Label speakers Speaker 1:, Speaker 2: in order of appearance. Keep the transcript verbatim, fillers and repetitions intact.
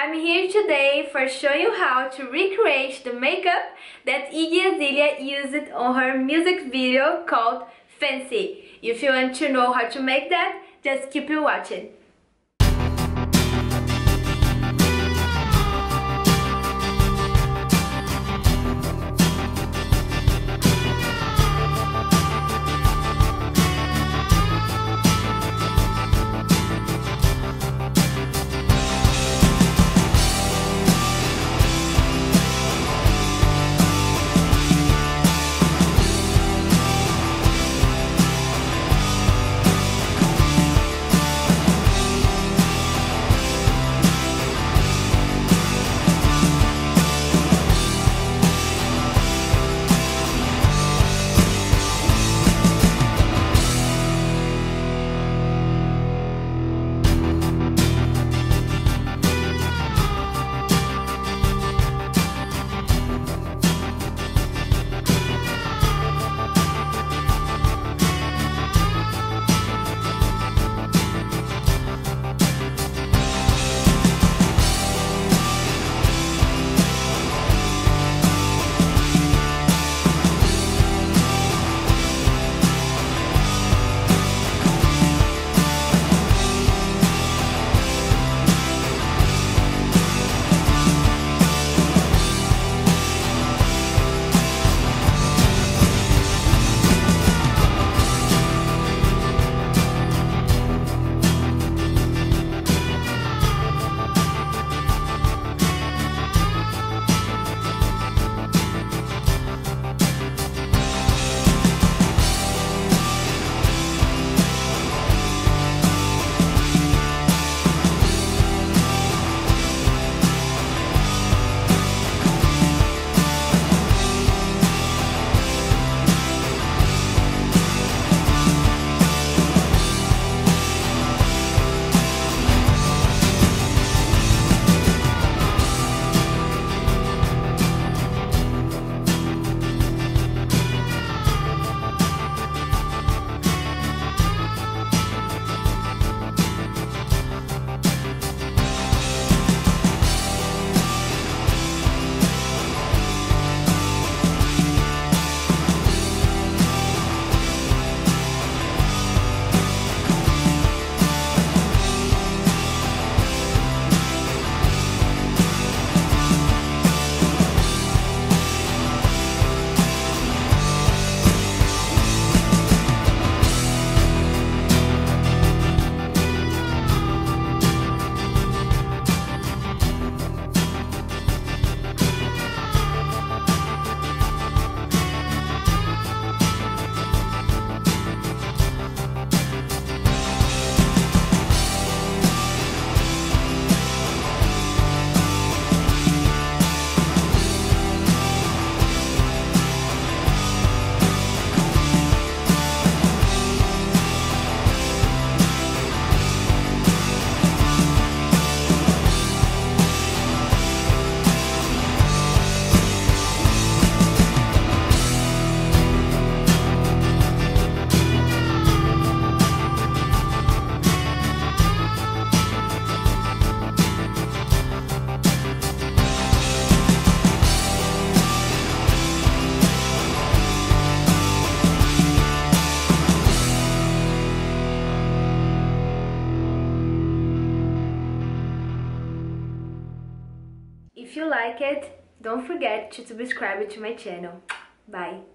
Speaker 1: I'm here today for showing you how to recreate the makeup that Iggy Azalea used on her music video called Fancy. If you want to know how to make that, just keep watching. If you like it, don't forget to subscribe to my channel. Bye!